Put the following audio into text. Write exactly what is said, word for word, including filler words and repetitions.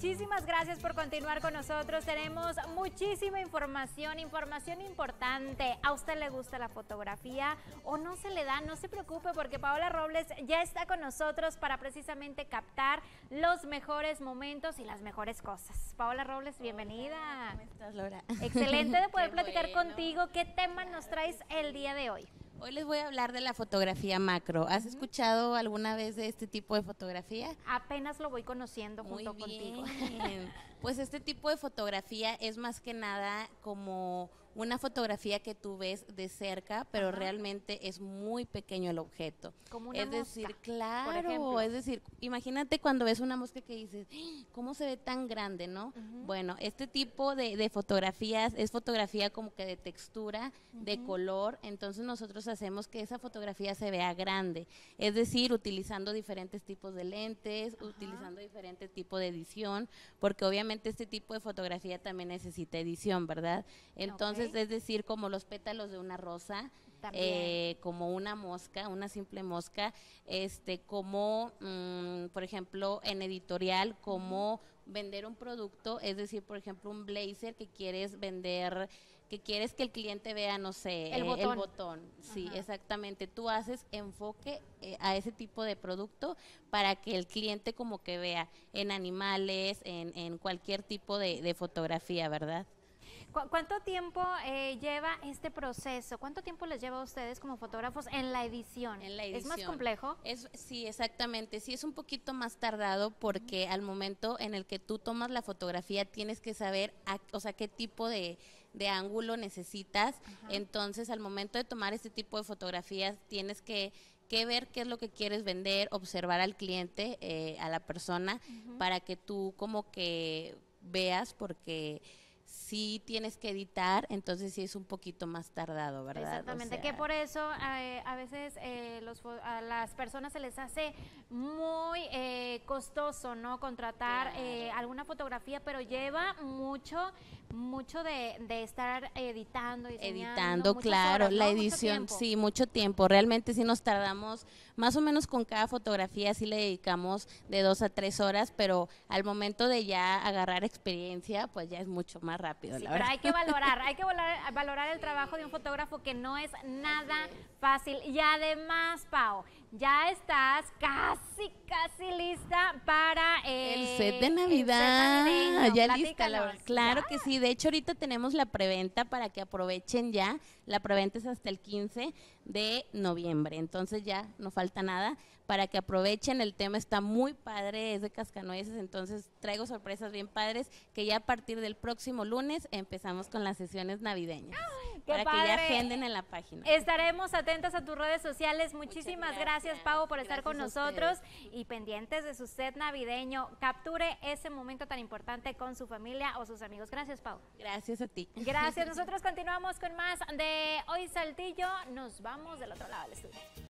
muchísimas gracias por continuar con nosotros. Tenemos muchísima información, información importante. ¿A usted le gusta la fotografía o no se le da? No se preocupe porque Paola Robles ya está con nosotros para precisamente captar los mejores momentos y las mejores cosas. Paola Robles, bienvenida. Hola, ¿cómo estás, Laura? Excelente de poder Qué platicar bueno. contigo. ¿Qué tema nos traes el día de hoy? Hoy les voy a hablar de la fotografía macro. ¿Has escuchado alguna vez de este tipo de fotografía? Apenas lo voy conociendo junto Muy bien. contigo. Pues este tipo de fotografía es más que nada como una fotografía que tú ves de cerca, pero Ajá. realmente es muy pequeño el objeto. Como una es mosca, decir, por claro, ejemplo. es decir, imagínate cuando ves una mosca que dices, ¡ah! ¿Cómo se ve tan grande, no? Ujú. Bueno, este tipo de, de fotografías es fotografía como que de textura, de Ujú. color, entonces nosotros hacemos que esa fotografía se vea grande, es decir, utilizando diferentes tipos de lentes, Ajá. utilizando diferentes tipos de edición, porque obviamente este tipo de fotografía también necesita edición, ¿verdad? Entonces, Ok. es decir, como los pétalos de una rosa, También. eh, como una mosca, una simple mosca, este, como, mm, por ejemplo, en editorial, como vender un producto, es decir, por ejemplo, un blazer que quieres vender, que quieres que el cliente vea, no sé, El eh, botón. el botón. Sí, Ajá. exactamente. Tú haces enfoque eh, a ese tipo de producto para que el cliente como que vea en animales, en, en cualquier tipo de, de fotografía, ¿verdad? ¿Cu- ¿Cuánto tiempo eh, lleva este proceso? ¿Cuánto tiempo les lleva a ustedes como fotógrafos en la edición? En la ¿Es más edición. complejo? Es, sí, exactamente. Sí, es un poquito más tardado porque al momento en el que tú tomas la fotografía tienes que saber, a- o sea, qué tipo de, de ángulo necesitas. Ajá. Entonces, al momento de tomar este tipo de fotografías tienes que, que ver qué es lo que quieres vender, observar al cliente, eh, a la persona, Ujú. para que tú como que veas, porque sí tienes que editar, entonces sí es un poquito más tardado, ¿verdad? O Exactamente, sea, que por eso eh, a veces eh, los, fo- a las personas se les hace muy eh, costoso, ¿no? Contratar Claro. eh, alguna fotografía, pero lleva mucho, mucho de, de estar editando, diseñando, editando, muchas claro, horas, la ¿no? Mucho edición, tiempo. sí, mucho tiempo. Realmente sí nos tardamos, más o menos con cada fotografía sí le dedicamos de dos a tres horas, pero al momento de ya agarrar experiencia, pues ya es mucho más rápido, Sí, la pero verdad. hay que valorar, hay que valorar, valorar el trabajo de un fotógrafo que no es nada fácil. Y además, Pau, ya estás casi, casi lista para eh, El set de el set Navidad, navideño. ya lista, Laura. Platícanos. Claro Ya. que sí. De hecho, ahorita tenemos la preventa para que aprovechen ya. La preventa es hasta el quince de noviembre. Entonces ya no falta nada para que aprovechen. El tema está muy padre, es de cascanueces. Entonces traigo sorpresas bien padres que ya a partir del próximo lunes empezamos con las sesiones navideñas. ¡Qué Para que padre! ya agenden en la página. Estaremos atentas a tus redes sociales. Muchísimas Muchas gracias, gracias. Pau, por estar con Gracias a nosotros ustedes. y pendientes de su set navideño. Capture ese momento tan importante con su familia o sus amigos. Gracias, Pau. Gracias a ti. Gracias. Nosotros continuamos con más de Hoy Saltillo. Nos vamos del otro lado del estudio.